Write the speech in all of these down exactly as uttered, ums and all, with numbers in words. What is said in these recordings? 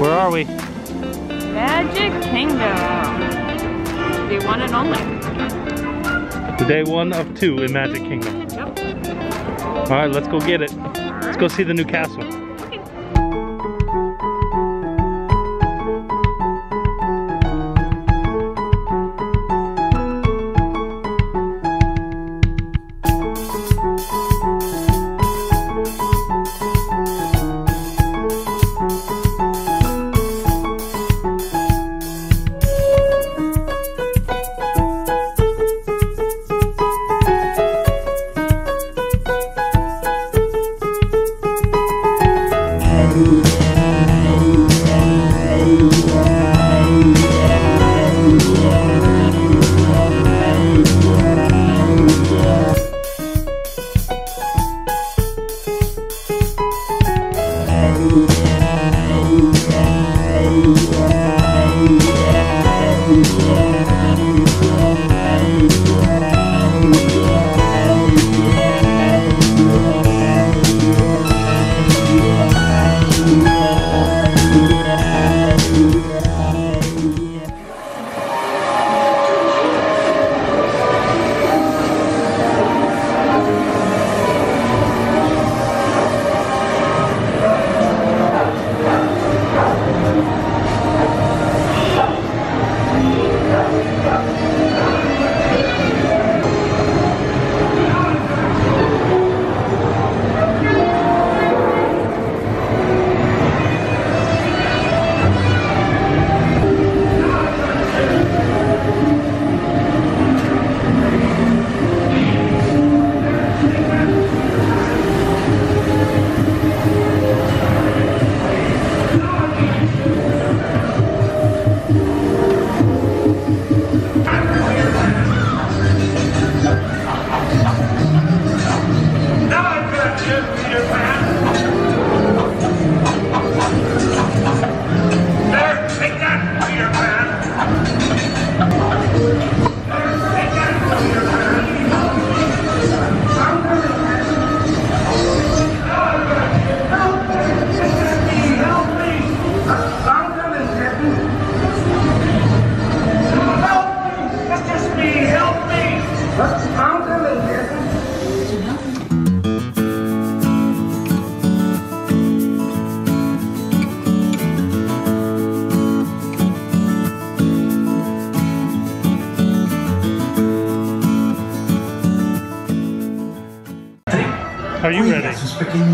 Where are we? Magic Kingdom. The one and only. The day one of two in Magic Kingdom. Yep. Alright, let's go get it. Let's go see the new castle. Are you ready? Right.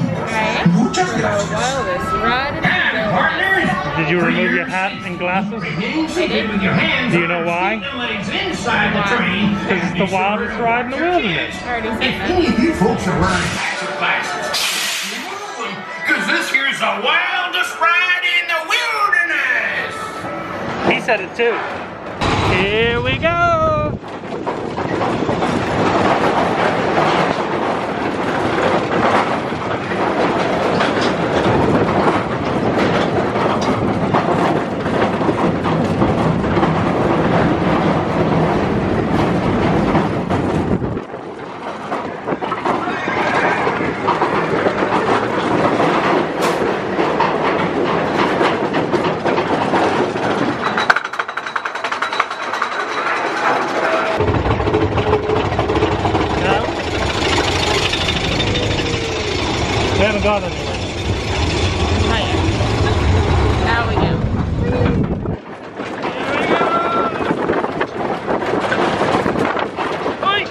Did you remove your hat and glasses? I did. Do you know why? Because it's the wildest ride in the wilderness. I already said that. You folks are wearing magic glasses. Because this here's the wildest ride in the wilderness. He said it too. Here we go. We haven't got anywhere. Not yet. Now we do. Oi!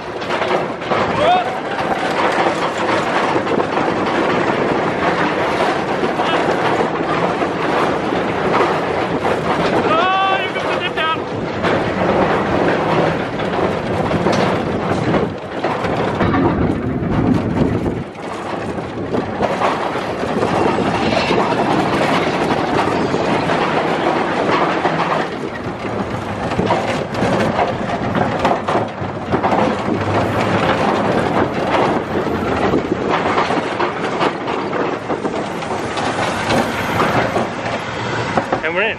Oh, you can put it down. And we're in.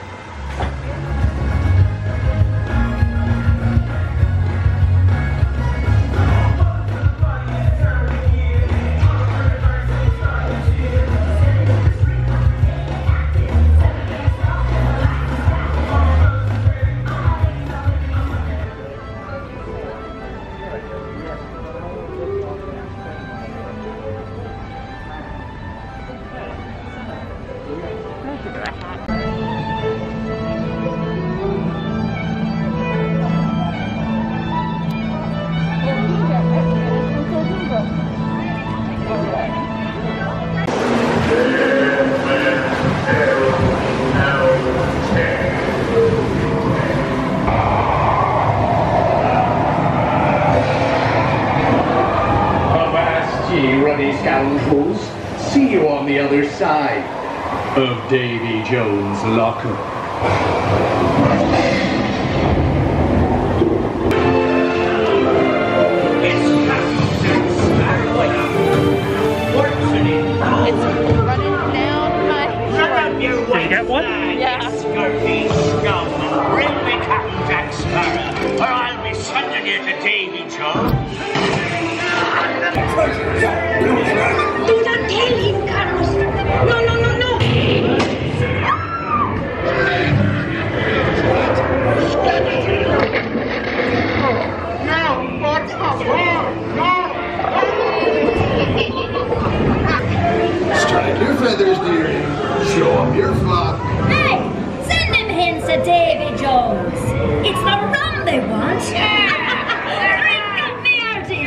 ruddy scoundrels. See you on the other side of Davy Jones' locker. It's running down my throat. Did you get one? Yeah. Scurvy scum, bring me Captain Jack Sparrow, or I'll be sending you to Davy Jones. Do not tell him, Carlos. No, no, no, no. No, what the fuck? No! Strike your feathers, dearie. Show 'em your flock. Hey, send them hens to Davy Jones. It's the rum they want. Drink up me hearties.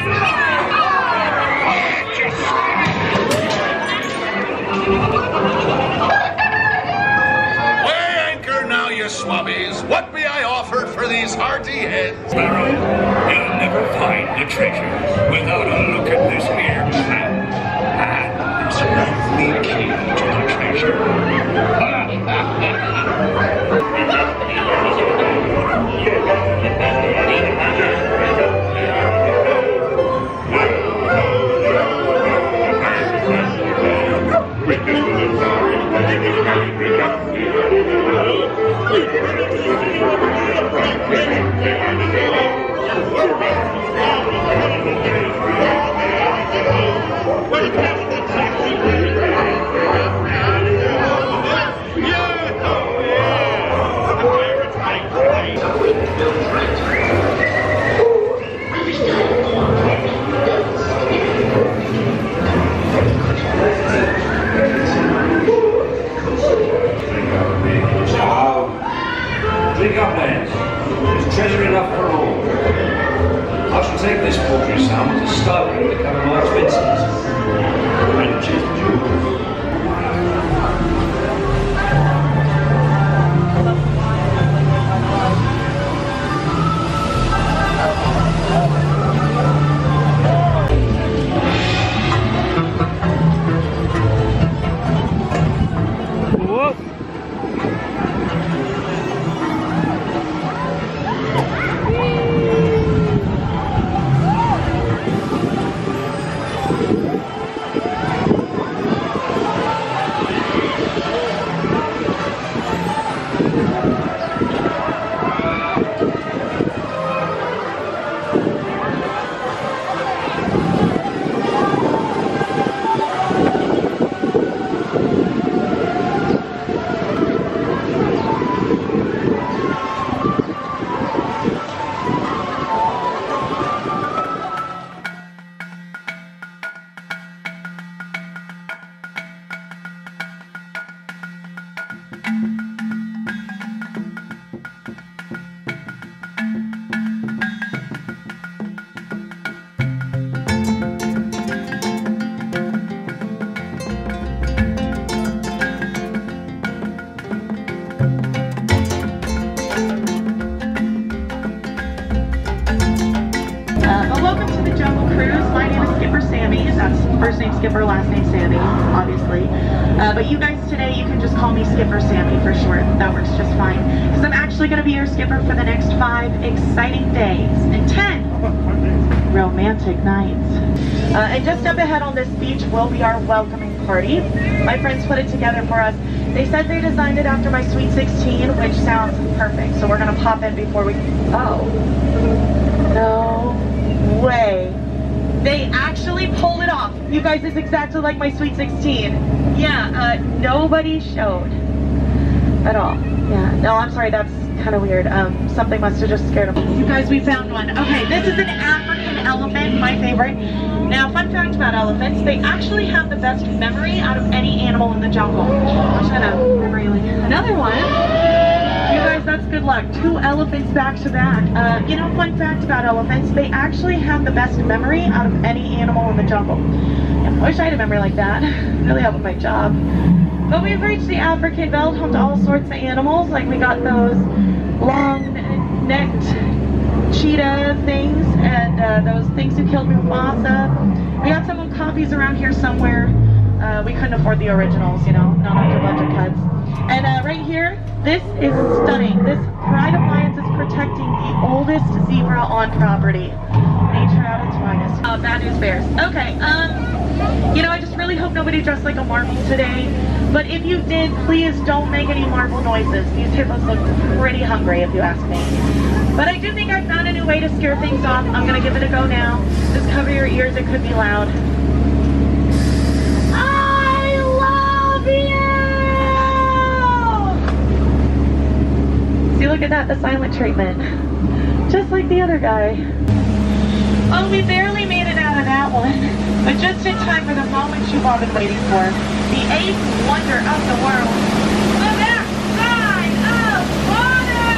Weigh anchor now, you swabbies. What be I offered for these hearty heads? Sparrow, you'll never find the treasure without a look at this here hand. And it's the key to the treasure. Drink up, lads. There's treasure enough for all. I shall take this paltry sum as a stipend to cover my expenses. And cheers to you. First name Skipper, last name Sammy, obviously. Uh, but you guys today, you can just call me Skipper Sammy for short. That works just fine. Because I'm actually going to be your skipper for the next five exciting days and ten romantic nights. Uh, and just up ahead on this beach will be our welcoming party. My friends put it together for us. They said they designed it after my Sweet sixteen, which sounds perfect. So we're going to pop in before we... Oh. No way. They actually pulled it off. You guys, it's exactly like my Sweet sixteen. Yeah, uh, nobody showed at all. Yeah, no, I'm sorry, that's kind of weird. Um, something must have just scared them. You guys, we found one. Okay, this is an African elephant, my favorite. Now, fun fact about elephants, they actually have the best memory out of any animal in the jungle. I'll try to memory lane. Another one. You guys, that's good luck. Two elephants back to back. Uh, you know, fun fact about elephants, they actually have the best memory out of any animal in the jungle. I wish I had a memory like that. Really help with my job. But we've reached the African belt, home to all sorts of animals. Like we got those long-necked cheetah things and uh, those things who killed Mufasa. We got some copies around here somewhere. Uh, we couldn't afford the originals, you know, not after budget cuts. And uh, right here, this is stunning. This Pride of Lions is protecting the oldest zebra on property. Nature at its finest. Uh, bad news bears. Okay, um, you know, I just really hope nobody dressed like a marble today. But if you did, please don't make any marble noises. These hippos look pretty hungry, if you ask me. But I do think I found a new way to scare things off. I'm gonna give it a go now. Just cover your ears, it could be loud. I love you! See, look at that, the silent treatment. Just like the other guy. Oh, we barely made it out of that one. But just in time for the moment you've all been waiting for. The eighth wonder of the world. The dark side of water!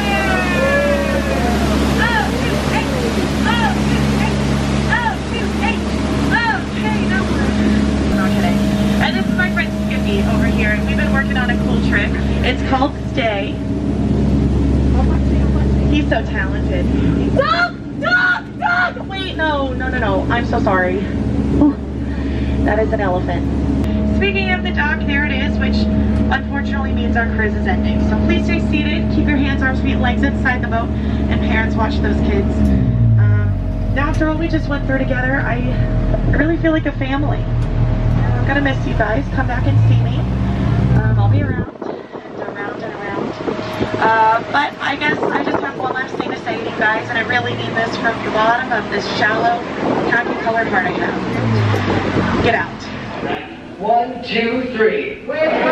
Oh, two, eight. Oh, two, eight. Oh, two, eight. Okay, no more. Not kidding. And this is my friend Skippy over here, and we've been working on a cool trick. It's called Stay. He's so talented. Stop! Stop! Stop! Wait, no, no, no, no. I'm so sorry. Ooh, that is an elephant. Speaking of the dock, there it is, which unfortunately means our cruise is ending. So please stay seated, keep your hands, arms, feet, legs inside the boat, and parents watch those kids. Um, now, after all we just went through together, I, I really feel like a family. I'm gonna miss you guys. Come back and see me. Um, I'll be around, and around and around. Uh, but I guess I just have one last thing to say to you guys, and I really mean this from the bottom of this shallow, khaki-colored heart I have. Get out. One, two, three.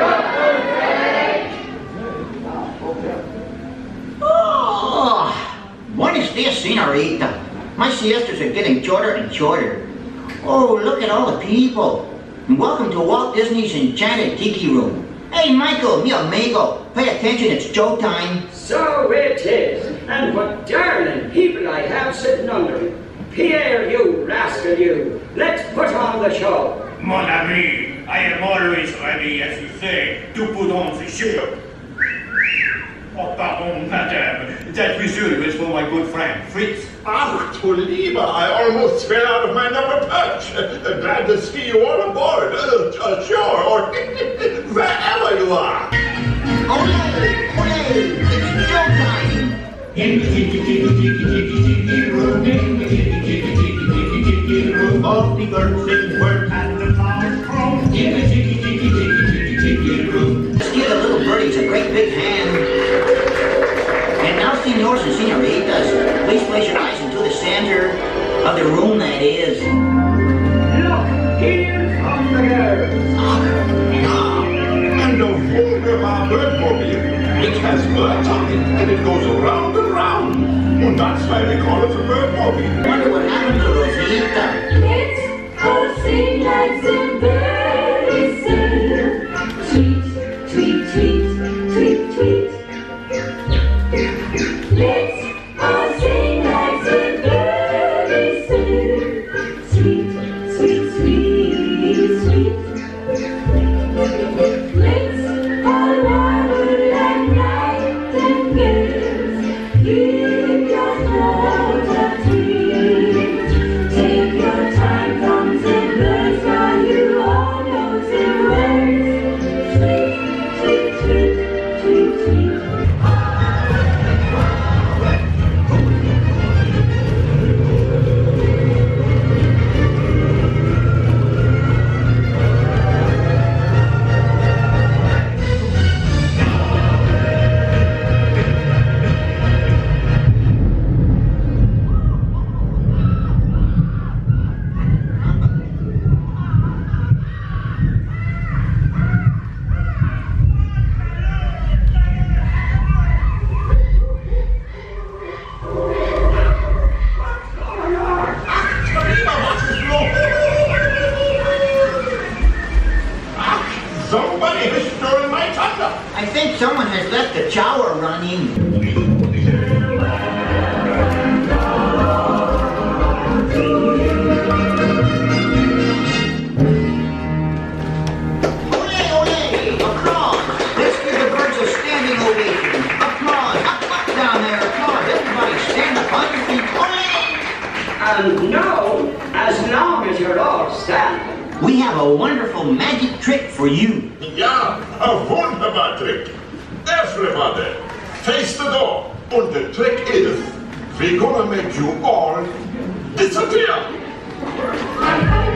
Oh, buenos dias, señorita. My siestas are getting shorter and shorter. Oh, look at all the people. And welcome to Walt Disney's Enchanted Tiki Room. Hey, Michael, mi amigo, pay attention, it's showtime. So it is. And what darling people I have sitting under me. Pierre, you rascal, you. Let's put on the show. Mon ami, I am always ready, as you say, to put on the show. Oh, pardon, madame. That whistle is for my good friend, Fritz. Ach, du Lieber, I almost fell out of my number perch. Uh, glad to see you all aboard. Uh, uh, sure, or wherever you are. Ole, ole, it's showtime. In the tiki tiki tiki tiki tiki room, in the tiki tiki tiki tiki tiki room, all the birds sing words and the flowers grow. In the tiki tiki tiki tiki tiki room. Let's give the little birdies a great big hand. And now, senors and senoritas, please place your eyes into the center of the room that is. Look, here come the girls. Ah, and a wunderbar Birdmobile. It has birds on it, and it goes round and round. And that's why we call it a Birdmobile. Wonder what happened to Rosita. Let's all sing like some birdies sing. Tweet, tweet, tweet, tweet, tweet. Let's all sing like some birdies sing. Sweet, sweet, sweet, sweet. Let's all waddle like nightingales. Keep your throat a tweet. Take your time, comes and birds, while you all know the words. Sweet, sweet, sweet, sweet, sweet. Somebody has stolen my thunder. I think someone has left the shower running. Ole, ole, applause. Let's give the birds a standing ovation. Applause, up, up down there, applause. Everybody stand up on your feet. Ole! And now, as long as you're all standing, we have a wonderful magic trick for you. Ja, a wunderbar trick. Everybody, face the door. And the trick is, we're gonna make you all disappear.